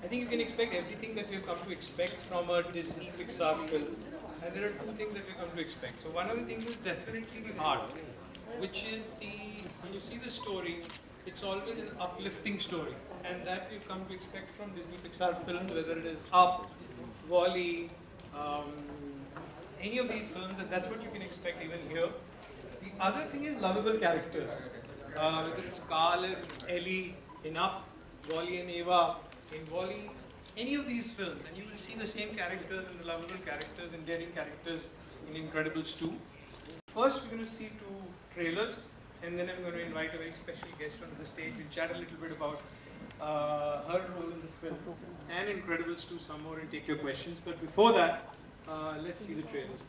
I think you can expect everything that we've come to expect from a Disney Pixar film. And there are two things that we've come to expect. So one of the things is definitely the art, which is when you see the story, it's always an uplifting story. And that we've come to expect from Disney Pixar films, whether it is Up, WALL-E, any of these films, and that's what you can expect even here. The other thing is lovable characters. Whether it's Scarlett, Ellie in Up, WALL-E and Ava in WALL-E, any of these films, and you will see the same characters and the lovable characters and daring characters in Incredibles 2. First, we're going to see two trailers, and then I'm going to invite a very special guest onto the stage. We'll chat a little bit about her role in the film and Incredibles 2 some more and take your questions. But before that, let's see the trailers.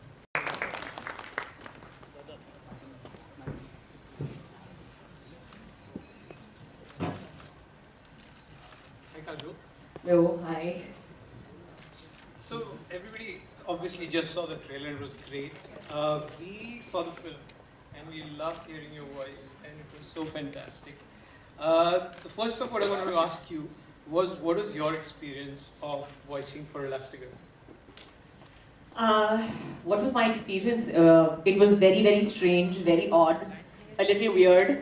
Hello, hi. So everybody obviously just saw the trailer, it was great. We saw the film and we loved hearing your voice and it was so fantastic. The first stuff what I wanted to ask you was, what was your experience of voicing for Elastigirl? What was my experience? It was very, very strange, very odd, a little weird.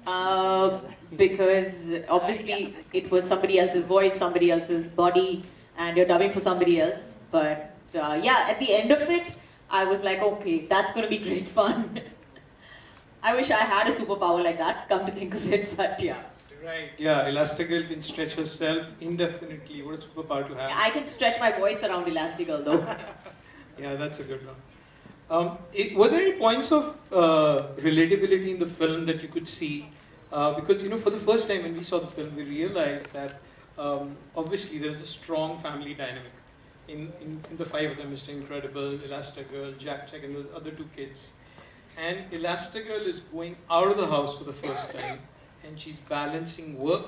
Because obviously it was somebody else's voice, somebody else's body, and you're dubbing for somebody else. But yeah, at the end of it, I was like, okay, that's going to be great fun. I wish I had a superpower like that, come to think of it, but yeah. Right, yeah, Elastigirl can stretch herself indefinitely. What a superpower to have. I can stretch my voice around Elastigirl though. Yeah, that's a good one. Were there any points of relatability in the film that you could see? Because, you know, for the first time when we saw the film, we realized that obviously there is a strong family dynamic in the five of them, Mr. Incredible, Elastigirl, Jack, and the other two kids. And Elastigirl is going out of the house for the first time, and she's balancing work.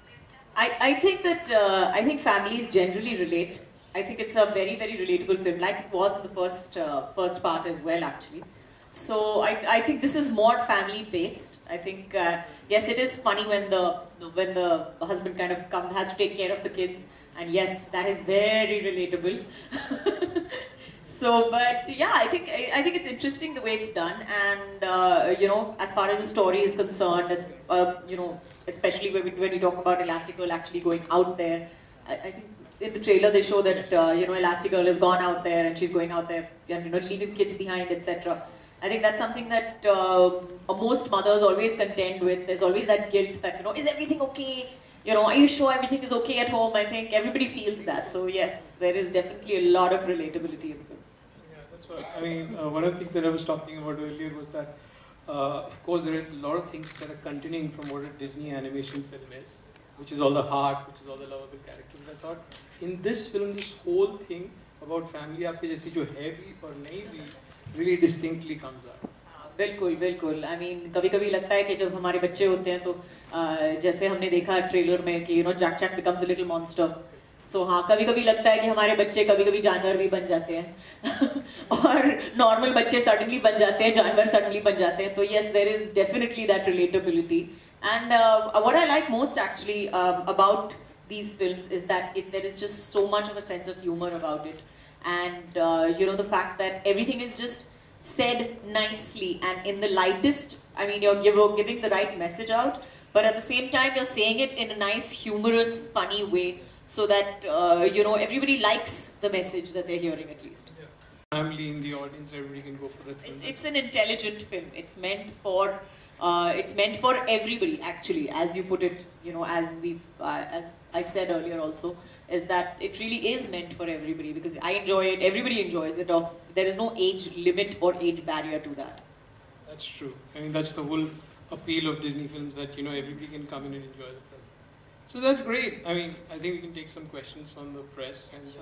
I think that I think families generally relate. I think it's a very, very relatable film, like it was in the first part as well, actually. So I think this is more family based. I think yes, it is funny when the husband kind of has to take care of the kids, and yes, that is very relatable. So, but yeah, I think it's interesting the way it's done, and you know, as far as the story is concerned, as you know, especially when we talk about Elastigirl actually going out there, I think in the trailer they show that you know, Elastigirl has gone out there and she's going out there and, you know, leaving kids behind, etc. I think that's something that most mothers always contend with. There's always that guilt that, you know, is everything okay? You know, are you sure everything is okay at home? I think everybody feels that. So yes, there is definitely a lot of relatability in the film. Yeah, that's what I mean. One of the things that I was talking about earlier was that, of course, there are a lot of things that are continuing from what a Disney animation film is, which is all the heart, which is all the lovable characters. I thought in this film, this whole thing about family, आपके जैसी जो है भी और नहीं भी, really distinctly comes out. बिल्कुल बिल्कुल. I mean, कभी-कभी लगता है कि जब हमारे बच्चे होते हैं तो जैसे हमने देखा ट्रेलर में कि, you know, Jack becomes a little monster. So हाँ, कभी-कभी लगता है कि हमारे बच्चे कभी-कभी जानवर भी बन जाते हैं और नॉर्मल बच्चे सडनली बन जाते हैं, जानवर सडनली बन जाते हैं. तो yes, there is definitely that relatability. And what I like most actually about these films is that there is just so much of a sense of humor about it. And you know, the fact that everything is just said nicely and in the lightest, I mean, you're giving the right message out, but at the same time you're saying it in a nice, humorous, funny way, so that you know, everybody likes the message that they're hearing at least. Yeah. Family in the audience, everybody can go for that film. It's an intelligent film. It's meant for everybody, actually, as you put it, you know, as I said earlier also, is that it really is meant for everybody, because I enjoy it, everybody enjoys it. There is no age limit or age barrier to that. That's true. I mean, that's the whole appeal of Disney films, that, you know, everybody can come in and enjoy the film. So that's great. I mean, I think we can take some questions from the press. And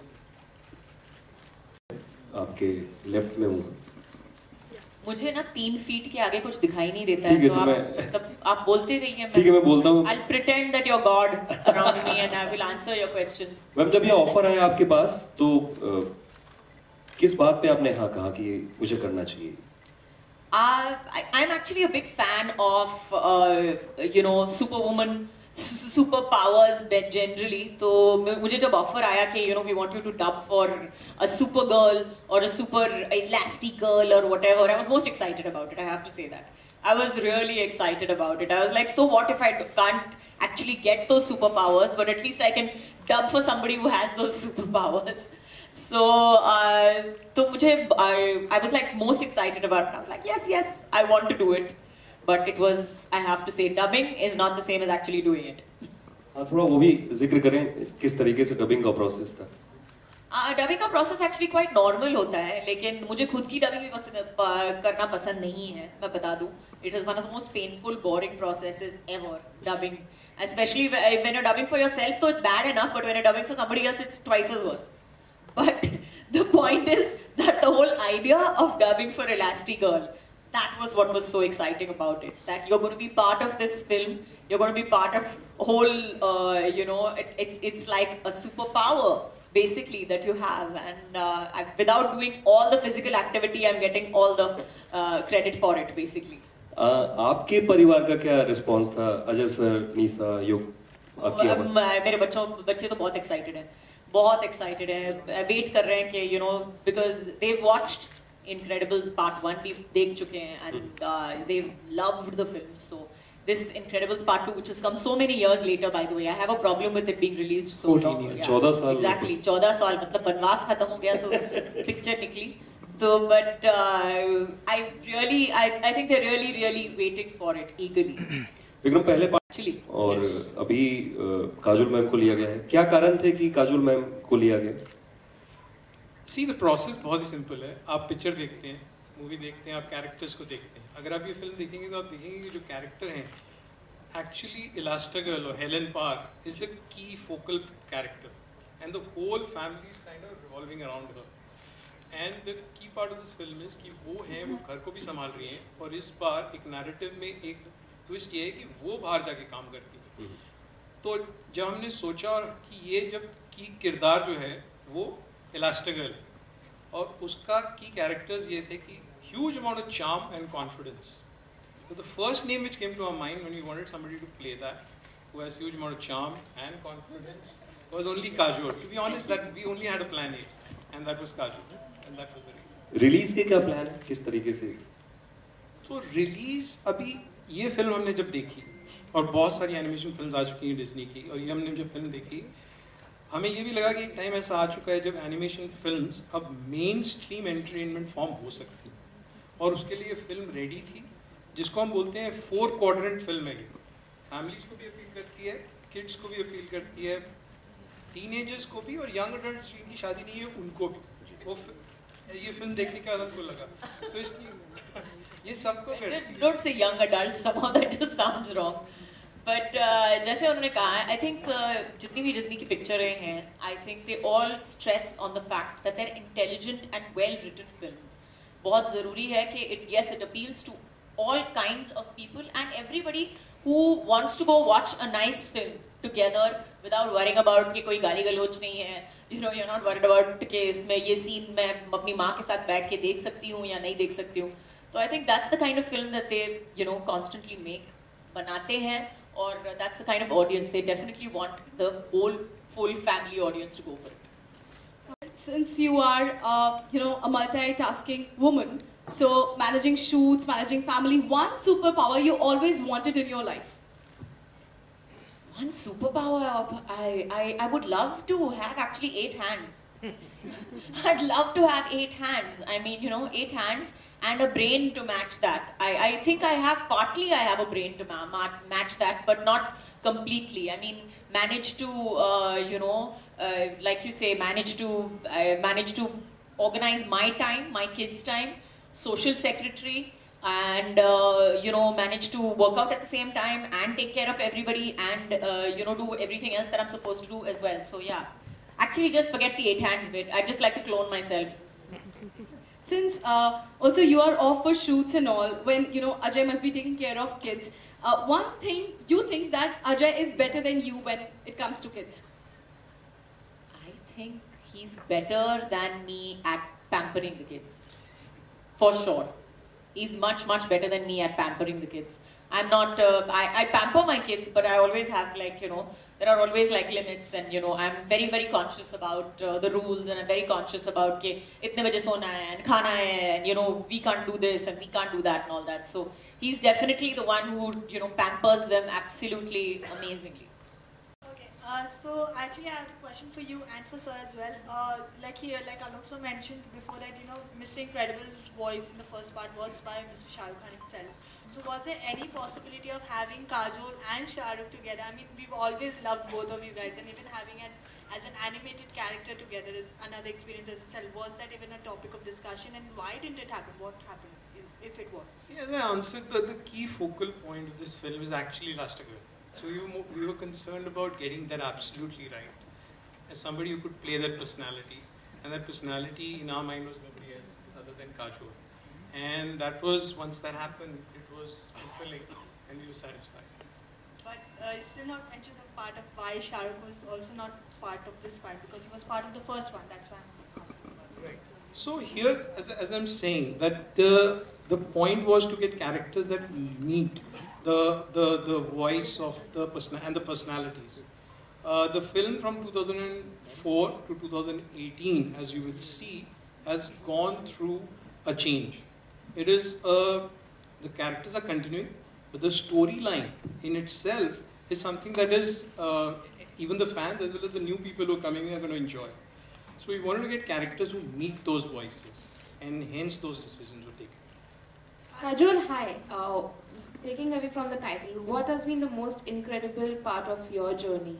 आपके left में हूँ. मुझे ना 3 feet के आगे कुछ दिखाई नहीं देता है, तो आप बोलते रहिए. ठीक है, मैं बोलता हूँ. I'll pretend that you're God around me and I will answer your questions. Ma'am, जब ये ऑफर आया आपके पास, तो किस बात पे आपने हाँ कहा कि मुझे करना चाहिए? I'm actually a big fan of you know, Superwoman super powers generally, तो मुझे जब ऑफर आया कि you know we want you to dub for a super girl और अ सुपर इलास्टिक गर्ल और whatever, I was most excited about it. I have to say that. I was really excited about it. I was like, so what if I can't actually get those superpowers, but at least I can dub for somebody who has those superpowers. So, तो मुझे I was like most excited about it. I was like, yes, I want to do it. But it was, I have to say, dubbing is not the same as actually doing it. हाँ, थोड़ा वो भी जिक्र करें किस तरीके से dubbing का प्रोसेस था. डबिंग का प्रोसेस एक्चुअली क्वाइट नॉर्मल होता है, लेकिन मुझे खुद की डबिंग भी करना पसंद नहीं है, मैं बता दूं. It is one of the most painful boring processes ever, dubbing, specially when you dubbing for yourself तो it's bad enough, but when you dubbing for somebody else it's twice as worse. But the point is that the whole idea of dubbing for Elastic Girl, that was what was so exciting about it, that you're going to be part of this film, you're going to be part of whole you know, it's like a superpower basically that you have, and without doing all the physical activity I'm getting all the credit for it basically. आपके परिवार का क्या response था? Ajay sir, निशा, युग, आपकी मेरे बच्चे तो बहुत एक्साइटेड हैं, बहुत एक्साइटेड हैं, वेट कर रहे हैं कि you know, because they watched Incredibles Part 1 भी देख चुके हैं, and they've loved the film. So this Incredibles Part 2, which has come so many years later, by the way, I have a problem with it being released so long. 14 साल. Exactly, 14 साल, मतलब बनवास खत्म हो गया तो पिक्चर निकली. So, but I think they're really waiting for it eagerly. Vikram, पहले Actually, और अभी काजोल मैम को लिया गया है. क्या कारण थे कि काजोल मैम को लिया गया? सी द प्रोसेस बहुत ही सिंपल है. आप पिक्चर देखते हैं, मूवी देखते हैं, आप कैरेक्टर्स को देखते हैं. अगर आप ये फिल्म देखेंगे तो आप देखेंगे कि जो कैरेक्टर हैं, एक्चुअली इलास्टिगर्ल और Helen Park is the key focal character, and the whole family is kind of revolving around her. And the key part of this film is कि वो हैं, वो घर को भी संभाल रही हैं, और इस बार एक नैरेटिव में एक ट्विस्ट ये है कि वो बाहर जाके काम करती है. तो जब हमने सोचा कि ये जब की किरदार जो है वो इलास्टिगर्ल, और उसका की कैरेक्टर्स ये थे कि huge amount of charm and confidence. So the first name which came to our mind when we wanted somebody to play that, who has huge amount of charm and confidence, was only Kajol. To be honest, that we only had a plan A, and that was Kajol, and that was the reason. Release के क्या plan है, किस तरीके से? तो release अभी ये film हमने जब देखी, और बहुत सारी एनिमेशन फिल्म आ चुकी हैं डिज्नी की, और ये हमने जब फिल्म देखी, हमें ये भी लगा कि एक टाइम ऐसा आ चुका है जब एनिमेशन फिल्म्स अब मेन स्ट्रीम एंटरटेनमेंट फॉर्म हो सकती हैं, और उसके लिए फिल्म रेडी थी, जिसको हम बोलते हैं 4 क्वाड्रेंट फिल्म है. ये फैमिलीज को भी अपील करती है, किड्स को भी अपील करती है, टीनेजर्स को भी, और यंग अडल्ट्स जिनकी शादी नहीं है उनको भी. वो ये फिल्म देखने के बाद हमको लगा, तो इसलिए ये सबको करती है. Don't say young adults, somehow that just sounds wrong. But जैसे उन्होंने कहा, I think जितनी भी डिज्नी की पिक्चरें हैं, I think they all stress on the fact that they're intelligent and well-written films. बहुत ज़रूरी है कि yes, it appeals to all kinds of people and everybody who wants to go watch a nice film together without worrying about कि कोई गाली गलोच नहीं है. You know, you're not worried about कि इसमें ये सीन मैं अपनी माँ के साथ बैठ के देख सकती हूँ या नहीं देख सकती हूँ. So I think that's the kind of film that they, you know, constantly make, बनाते हैं. Or that's the kind of audience they definitely want, the whole full family audience to go for it. Since you are, you know, a multitasking woman, so managing shoots, managing family, one superpower you always wanted in your life? One superpower, I would love to have actually 8 hands. I'd love to have 8 hands. I mean, you know, 8 hands and a brain to match that. I think I have a brain to match that, but not completely. I mean, manage to, you know, like you say, manage to organize my time, my kids' time, social secretary, and, you know, manage to work out at the same time and take care of everybody and, you know, do everything else that I'm supposed to do as well. So, yeah. Actually, just forget the 8 hands bit. I'd just like to clone myself. Since also you are off for shoots and all, when you know Ajay must be taking care of kids, one thing you think that Ajay is better than you when it comes to kids? I think he's better than me at pampering the kids. For sure. He's much better than me at pampering the kids. I'm not, I pamper my kids, but I always have like, you know, there are always like limits, and you know, I'm very, very conscious about the rules, and I'm very conscious about ke itne baje sona hai and khana hai, and you know, we can't do this and we can't do that and all that. So he's definitely the one who, you know, pampers them absolutely amazingly. So actually I have a question for you and for Sir as well. Like Alok sir mentioned before that, you know, Mr. Incredible's voice in the first part was by Mr. Shah Rukh Khan himself. So was there any possibility of having Kajol and Shah Rukh together? I mean, we've always loved both of you guys, and even having as an animated character together is another experience as itself. Was that even a topic of discussion, and why didn't it happen? What happened, if it was? See, as I answered, the key focal point of this film is actually Elastigirl. So we were concerned about getting that absolutely right. As somebody who could play that personality, and that personality in our mind was nobody else other than Kajol. And that was, once that happened, it was fulfilling, and we were satisfied. But you still not mentioned the part of why Shah Rukh was also not part of this part, because he was part of the first one. That's why I'm asking about it. Right. So here, as I'm saying, that the point was to get characters that meet the voice of the person and the personalities. The film from 2004 to 2018, as you will see, has gone through a change. It is the characters are continuing, but the storyline in itself is something that is even the fans as well as the new people who are coming in are going to enjoy. So we wanted to get characters who meet those voices, and hence those decisions were taken. Kajol, hi. Taking away from the title, what has been the most incredible part of your journey?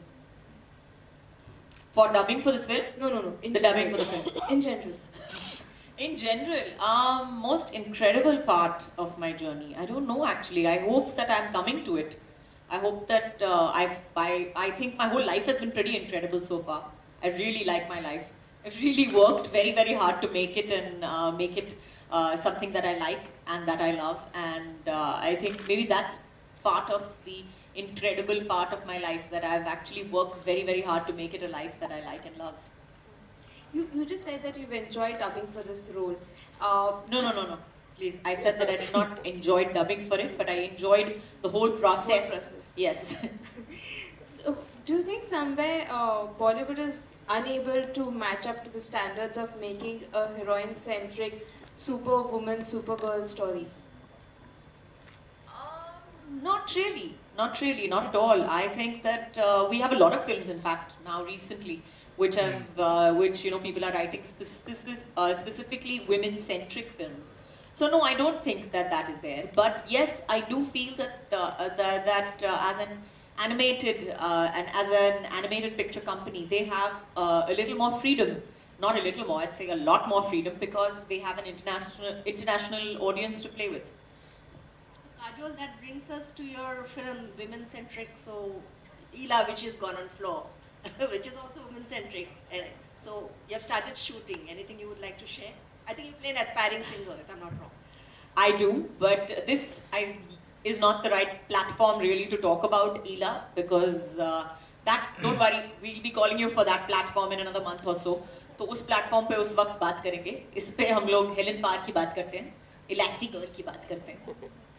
For dubbing for this film? No. The dubbing for the film. In general. In general, most incredible part of my journey. I don't know actually. I hope that I'm coming to it. I hope that I think my whole life has been pretty incredible so far. I really like my life. I've really worked very, very hard to make it and make it something that I like and that I love. And I think maybe that's part of the incredible part of my life, that I've actually worked very, very hard to make it a life that I like and love. You just said that you've enjoyed dubbing for this role. No. Please, I said that I did not enjoy dubbing for it, but I enjoyed the whole process. Yes. Do you think somewhere Bollywood is unable to match up to the standards of making a heroine-centric superwoman, supergirl story? Not really, not at all. I think that we have a lot of films, in fact, now recently, which have, which people are writing specifically women-centric films. So no, I don't think that is there. But yes, I do feel that as an animated and as an animated picture company, they have a little more freedom. Not a little more, I'd say a lot more freedom, because they have an international audience to play with. Kajol, that brings us to your film, women-centric, so Ila, which has gone on floor, which is also women-centric. So you have started shooting. Anything you would like to share? I think you play an aspiring singer, if I'm not wrong. I do, but this is not the right platform really to talk about Ila, because don't worry, we'll be calling you for that platform in another month or so. तो उस platform पे उस वक्त बात करेंगे. इस पे हम लोग हेलेन पार्क की बात करते हैं, इलास्टिगर्ल की बात करते हैं.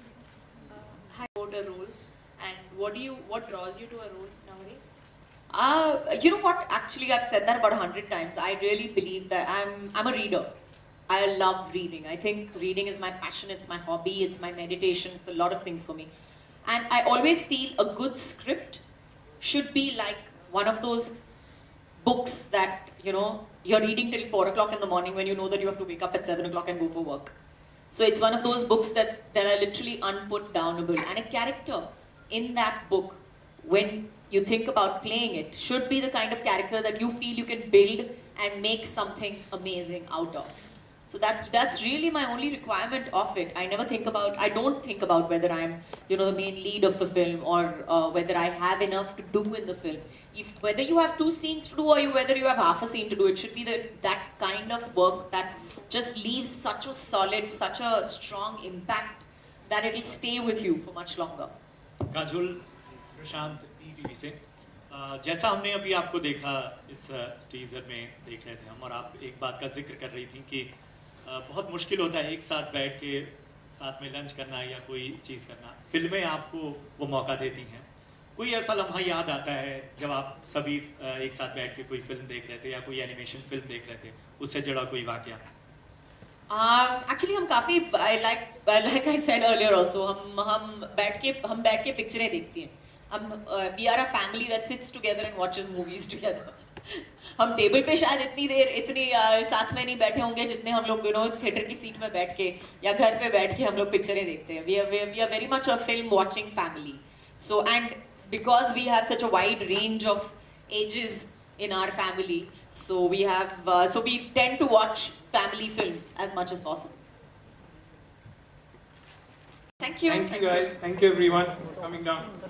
About a role, and what draws you to a role nowadays? You know what? Actually, I've said that about 100 times. I really believe that I'm a reader. I love reading. I think reading is my passion. It's my hobby. It's my meditation. It's a lot of things for me. And I always feel a good script should be like one of those books that you're reading till 4 o'clock in the morning when you know that you have to wake up at 7 o'clock and go for work. So it's one of those books that are literally unputdownable. And a character in that book, when you think about playing it, should be the kind of character that you feel you can build and make something amazing out of. So that's really my only requirement of it. I don't think about whether I'm, the main lead of the film, or whether I have enough to do in the film. Whether you have 2 scenes to do or whether you have half a scene to do, it should be that kind of work that just leaves such a solid, such a strong impact that it will stay with you for much longer. Kajol, Prashant, ETV से जैसा हमने अभी आपको देखा इस teaser में देख रहे थे हम, और आप एक बात का जिक्र कर रही थी कि बहुत मुश्किल होता है एक साथ बैठ के साथ में लंच करना या कोई चीज़ करना, फिल्में आपको वो मौका देती हैं। कोई ऐसा लम्हा याद आता है जब आप सभी एक साथ बैठ के कोई फिल्म देख रहे थे या कोई एनिमेशन फिल्म देख रहे थे, उससे जुड़ा कोई वाकया? Actually हम काफी like I said earlier also हम बैठ के पिक्चरें देखती हैं। हम we are a family that sits together and watches movies together. हम टेबल पे शायद इतनी साथ में नहीं बैठे होंगे जितने हम लोग थिएटर की सीट में बैठ के या घर पे बैठ के हम लोग पिक्चरें देखते हैं। We are very much a film watching family. So and because we have such a wide range of ages in our family, so we tend to watch family films as much as possible. Thank you. Thank you guys. Thank you everyone for coming down.